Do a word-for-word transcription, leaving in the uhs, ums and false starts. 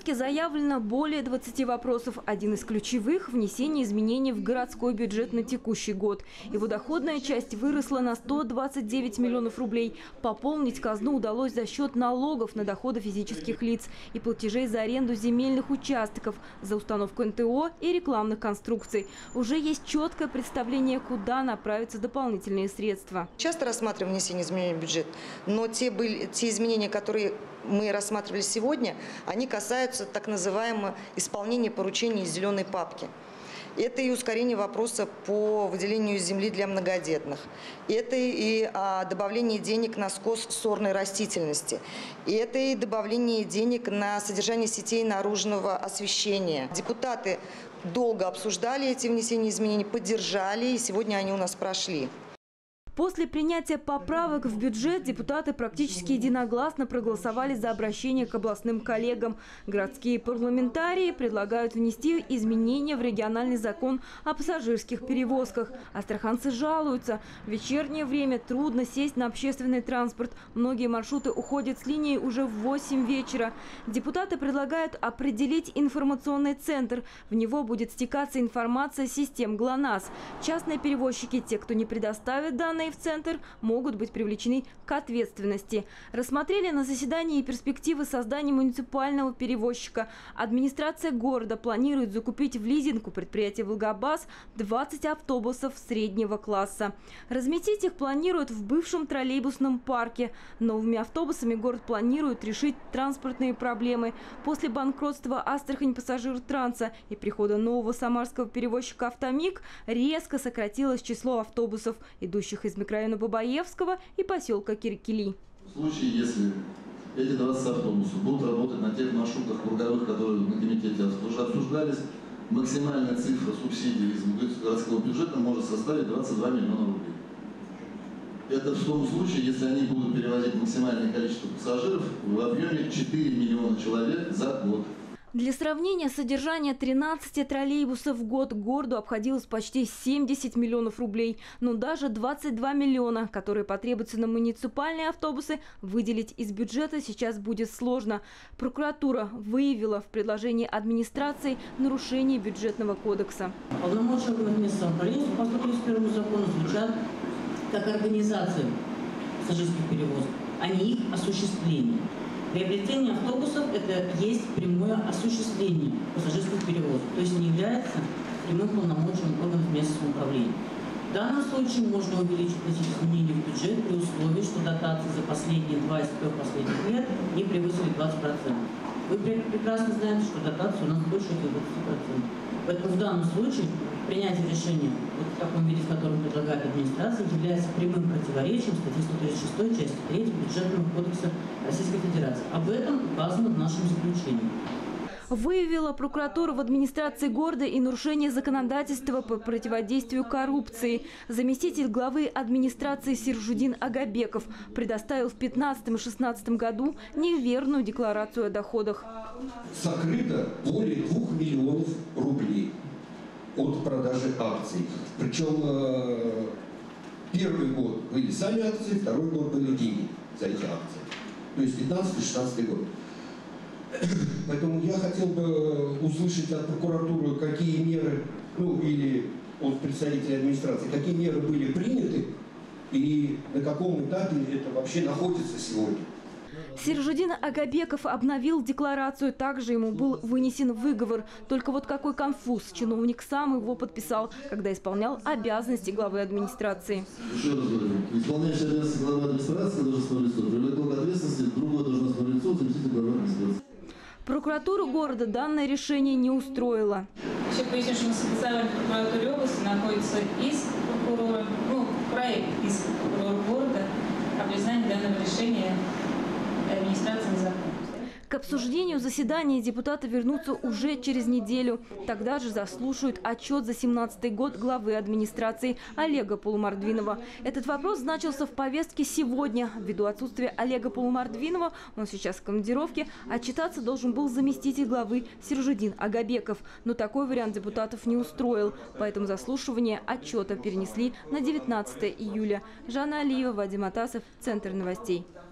повестке заявлено более двадцати вопросов. Один из ключевых – внесение изменений в городской бюджет на текущий год. Его доходная часть выросла на сто двадцать девять миллионов рублей. Пополнить казну удалось за счет налогов на доходы физических лиц и платежей за аренду земельных участков, за установку эн тэ о и рекламных конструкций. Уже есть четкое представление, куда направятся дополнительные средства. Часто рассматриваем внесение изменений в бюджет, но те, были, те изменения, которые мы рассматривали сегодня, они касаются так называемого исполнения поручений из зеленой папки. Это и ускорение вопроса по выделению земли для многодетных. Это и а, добавление денег на скос сорной растительности. И это и добавление денег на содержание сетей наружного освещения. Депутаты долго обсуждали эти внесения изменений, поддержали, и сегодня они у нас прошли. После принятия поправок в бюджет депутаты практически единогласно проголосовали за обращение к областным коллегам. Городские парламентарии предлагают внести изменения в региональный закон о пассажирских перевозках. Астраханцы жалуются. В вечернее время трудно сесть на общественный транспорт. Многие маршруты уходят с линии уже в восемь вечера. Депутаты предлагают определить информационный центр. В него будет стекаться информация систем ГЛОНАСС. Частные перевозчики, те, кто не предоставит данные в центр, могут быть привлечены к ответственности. Рассмотрели на заседании перспективы создания муниципального перевозчика. Администрация города планирует закупить в лизинг у предприятия «Волгобас» двадцать автобусов среднего класса. Разместить их планируют в бывшем троллейбусном парке. Новыми автобусами город планирует решить транспортные проблемы. После банкротства Астрахань Пассажиртранса и прихода нового самарского перевозчика «Автомик» резко сократилось число автобусов, идущих из микрорайона Бабаевского и поселка Киркили. В случае, если эти двадцать автобусов будут работать на тех маршрутах круговых, которые на комитете уже обсуждались, максимальная цифра субсидий из городского бюджета может составить двадцать два миллиона рублей. Это в том случае, если они будут перевозить максимальное количество пассажиров в объеме четыре миллиона человек за год. Для сравнения, содержание тринадцати троллейбусов в год городу обходилось почти семьдесят миллионов рублей. Но даже двадцать два миллиона, которые потребуются на муниципальные автобусы, выделить из бюджета сейчас будет сложно. Прокуратура выявила в предложении администрации нарушение бюджетного кодекса. Полномочия местного самоуправления по сто тридцать первому закону звучат как организация пассажирских перевозок, а не их осуществление. Приобретение автобусов – это есть прямое осуществление пассажирских перевозок, то есть не является прямым полномочием органов местного самоуправления. В данном случае можно увеличить эти изменения в бюджет при условии, что дотации за последние два из трех последних лет не превысили двадцать процентов. Вы прекрасно знаете, что дотация у нас больше двадцати процентов. Поэтому в данном случае принятие решения, вот в таком виде, в котором предлагает администрация, является прямым противоречием статьи сто тридцать шестой части третьей Бюджетного кодекса Российской Федерации. Об этом указано в нашем заключении. Выявила прокуратура в администрации города и нарушение законодательства по противодействию коррупции. Заместитель главы администрации Сиржудин Агабеков предоставил в две тысячи пятнадцатом и две тысячи шестнадцатом году неверную декларацию о доходах. Сокрыто более двух миллионов рублей от продажи акций. Причем первый год были сами акции, второй год были деньги за эти акции. То есть пятнадцатый — шестнадцатый год. Поэтому я хотел бы услышать от прокуратуры, какие меры, ну или от представителей администрации, какие меры были приняты и на каком этапе это вообще находится сегодня. Сиржудин Агабеков обновил декларацию, также ему был вынесен выговор. Только вот какой конфуз. Чиновник сам его подписал, когда исполнял обязанности главы администрации. Еще раз говорю, исполняющий обязанности главы администрации должностного лица привлекло к ответственности другое должностное лицо, заместитель главы администрации. Прокуратуру города данное решение не устроило. Еще поясню, что на специальной прокуратуре области находится иск прокурора, ну, проект иска прокурора города о признании данного решения администрации незаконным. К обсуждению заседания депутаты вернутся уже через неделю. Тогда же заслушают отчет за семнадцатый год главы администрации Олега Полумордвинова. Этот вопрос значился в повестке сегодня. Ввиду отсутствия Олега Полумордвинова, он сейчас в командировке, отчитаться должен был заместитель главы Сиржудин Агабеков. Но такой вариант депутатов не устроил. Поэтому заслушивание отчета перенесли на девятнадцатое июля. Жанна Алиева, Вадим Атасов, Центр новостей.